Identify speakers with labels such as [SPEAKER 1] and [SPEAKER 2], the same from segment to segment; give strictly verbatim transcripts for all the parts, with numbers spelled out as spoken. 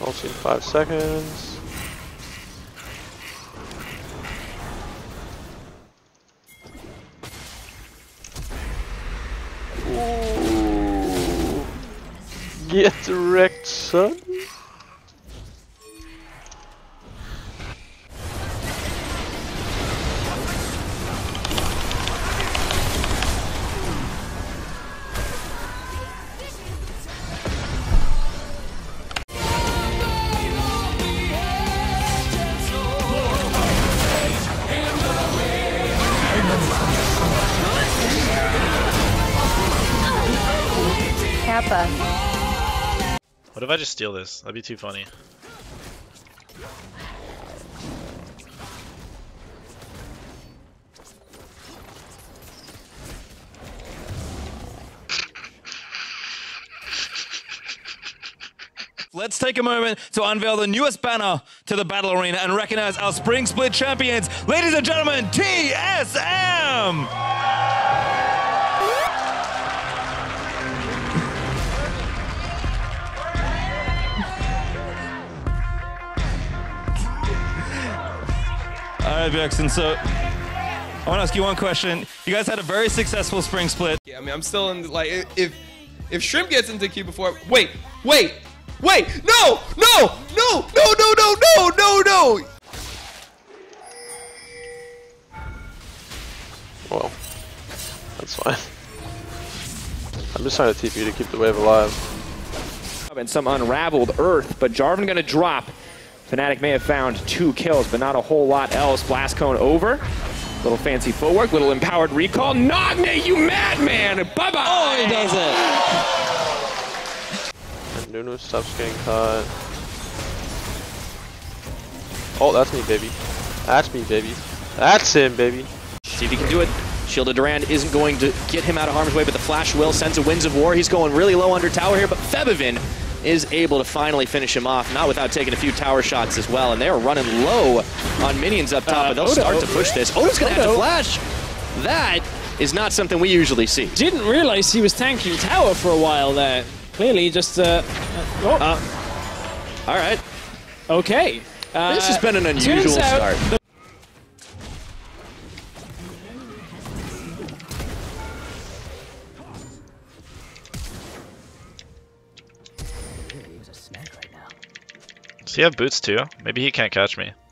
[SPEAKER 1] Ulti in five seconds. Ooh. Get wrecked, son.
[SPEAKER 2] Kappa.
[SPEAKER 3] What if I just steal this? That'd be too funny.
[SPEAKER 4] Let's take a moment to unveil the newest banner to the Battle Arena and recognize our Spring Split champions. Ladies and gentlemen, T S M! Alright, Bjergsen, so I want to ask you one question. You guys had a very successful Spring Split.
[SPEAKER 5] Yeah, I mean, I'm still in, like, if if Shrimp gets into Q before, wait, wait, wait, no, no, no, no, no, no, no, no, no.
[SPEAKER 1] Well, that's fine. I'm just trying to T P to keep the wave alive.
[SPEAKER 6] And some unraveled Earth, but Jarvan gonna drop. Fnatic may have found two kills, but not a whole lot else. Blast Cone over. Little fancy footwork, little empowered recall. Nogni, you madman! Bye-bye!
[SPEAKER 7] Oh, he does it!
[SPEAKER 1] And Nunu stops getting caught. Oh, that's me, baby. That's me, baby. That's him, baby.
[SPEAKER 7] See if he can do it. Shielded Durand isn't going to get him out of harm's way, but the Flash will. Sends a Winds of War. He's going really low under tower here, but Febiven is able to finally finish him off, not without taking a few tower shots as well, and they are running low on minions up top, uh, but they'll Odo. start to push this. Odo's going to have to flash. That is not something we usually see.
[SPEAKER 8] Didn't realize he was tanking tower for a while there. Clearly just, uh... uh, oh.
[SPEAKER 7] uh all right.
[SPEAKER 8] Okay. Uh,
[SPEAKER 7] this has been an unusual start.
[SPEAKER 3] Does he have boots too? Maybe he can't catch me.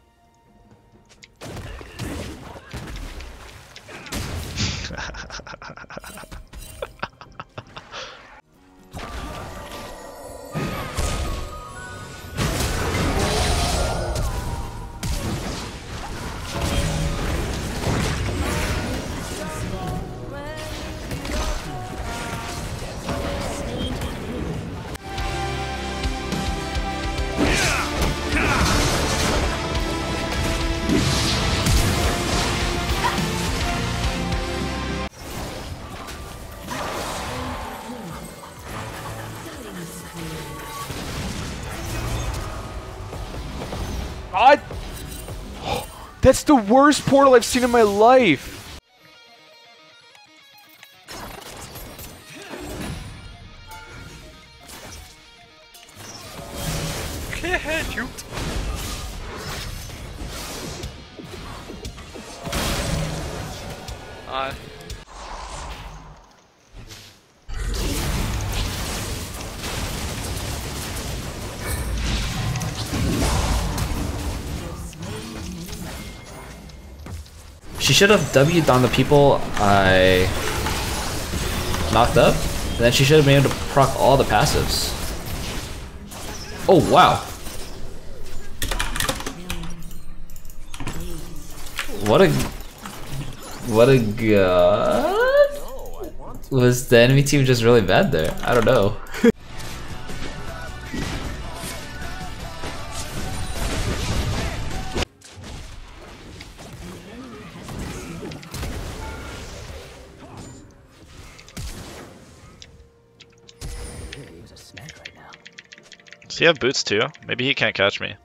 [SPEAKER 9] God! That's the worst portal I've seen in my life!
[SPEAKER 5] Can't you? Uh...
[SPEAKER 10] She should have W'd on the people I knocked up, and then she should have been able to proc all the passives. Oh wow. What a what a god. Was the enemy team just really bad there? I don't know.
[SPEAKER 3] Does he have boots too? Maybe he can't catch me.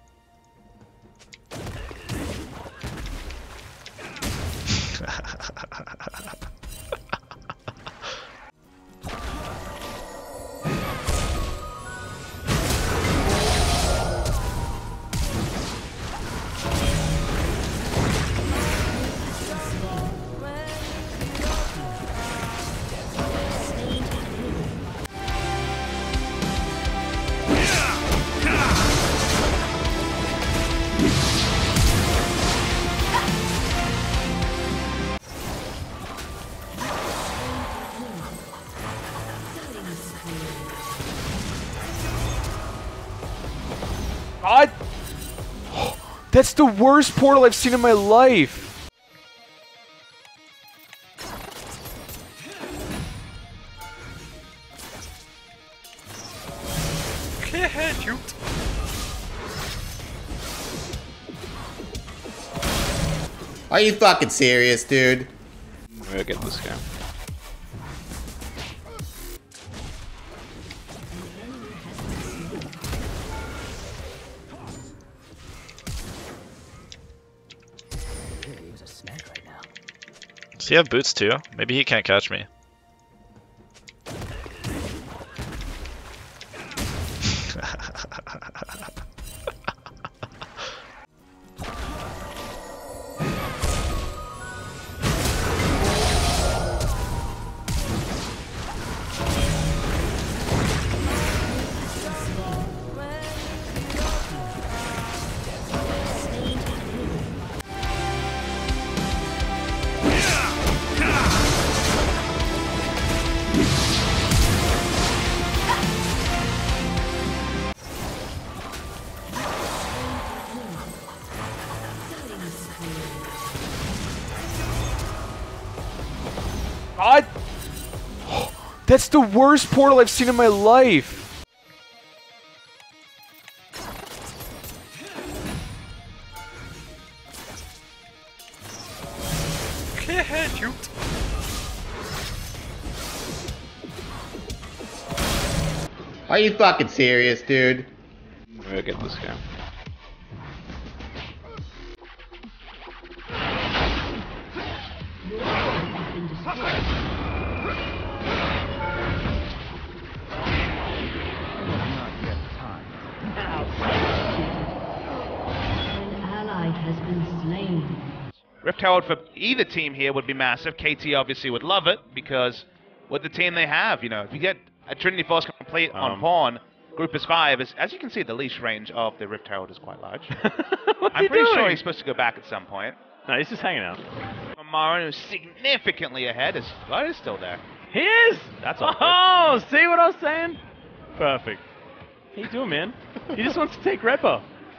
[SPEAKER 9] God! That's the worst portal I've seen in my life!
[SPEAKER 11] Can't you?
[SPEAKER 12] Are you fucking serious, dude?
[SPEAKER 11] I'm gonna get this guy.
[SPEAKER 3] Does he have boots too? Maybe he can't catch me.
[SPEAKER 9] God! That's the worst portal I've seen in my life!
[SPEAKER 11] Can't you?
[SPEAKER 12] Are you fucking serious, dude?
[SPEAKER 11] I'm gonna get this guy.
[SPEAKER 13] Rift Herald for either team here would be massive. K T obviously would love it because with the team they have, you know, if you get a Trinity Force complete
[SPEAKER 11] Um.
[SPEAKER 13] on pawn, group is five. As, as you can see, the leash range of the Rift Herald is quite large. I'm pretty sure he's supposed to go back at some point.
[SPEAKER 11] No, he's just hanging out.
[SPEAKER 13] Marin, who's significantly ahead, is Flood is still there.
[SPEAKER 11] He is!
[SPEAKER 13] That's all.
[SPEAKER 11] Oh, see what I was saying? Perfect. How you doing, man? He just wants to take Repo.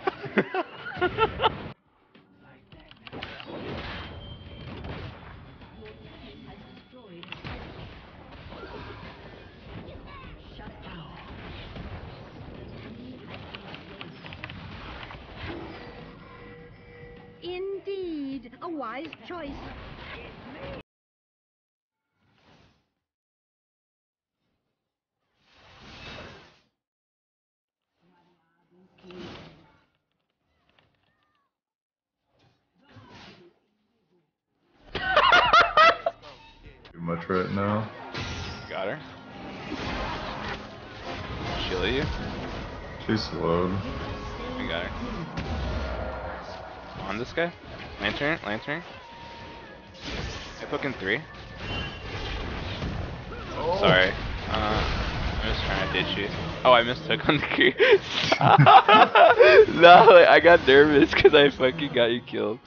[SPEAKER 2] Indeed, a wise choice.
[SPEAKER 14] Too much right now.
[SPEAKER 11] Got her. She'll you.
[SPEAKER 14] She's slowed.
[SPEAKER 11] I got her. On this guy. Lantern, lantern. I poke in three.
[SPEAKER 14] Oh.
[SPEAKER 11] Sorry. Uh, I'm just trying to ditch you. Oh, I mistook on the creep. No, like, I got nervous because I fucking got you killed.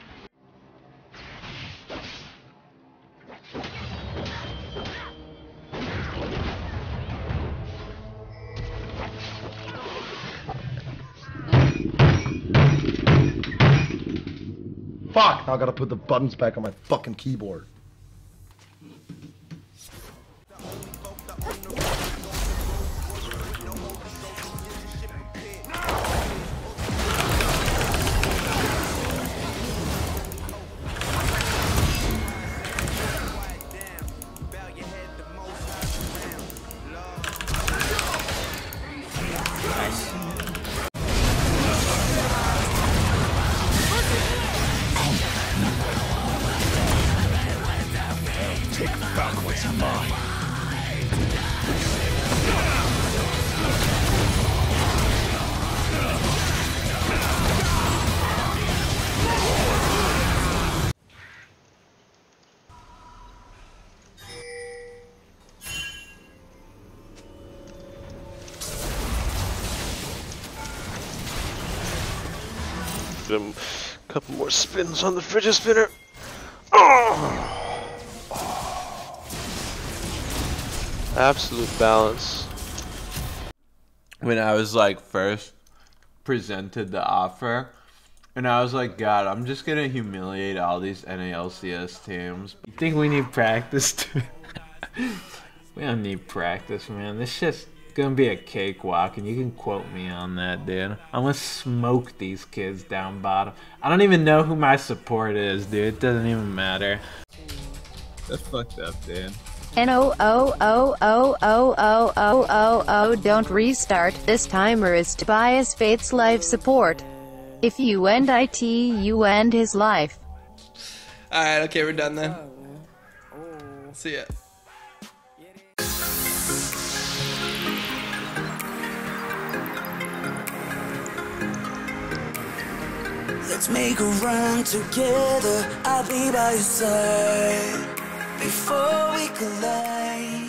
[SPEAKER 15] Fuck! Now I gotta put the buttons back on my fucking keyboard.
[SPEAKER 16] Take back what's mine.
[SPEAKER 1] Get him a couple more spins on the fidget spinner. Oh! Absolute balance.
[SPEAKER 17] When I was like first presented the offer, and I was like, God, I'm just gonna humiliate all these N A L C S teams. You think we need practice too? We don't need practice, man. This shit's gonna be a cakewalk, and you can quote me on that, dude. I'm gonna smoke these kids down bottom. I don't even know who my support is, dude. It doesn't even matter. That's fucked up, dude.
[SPEAKER 18] N O O O O O O O O O don't restart. This timer is Tobias Faith's life support. If you end it, you end his life.
[SPEAKER 5] Alright, okay, we're done then. See ya.
[SPEAKER 19] Let's make a run together. I'll be by your side before we collide.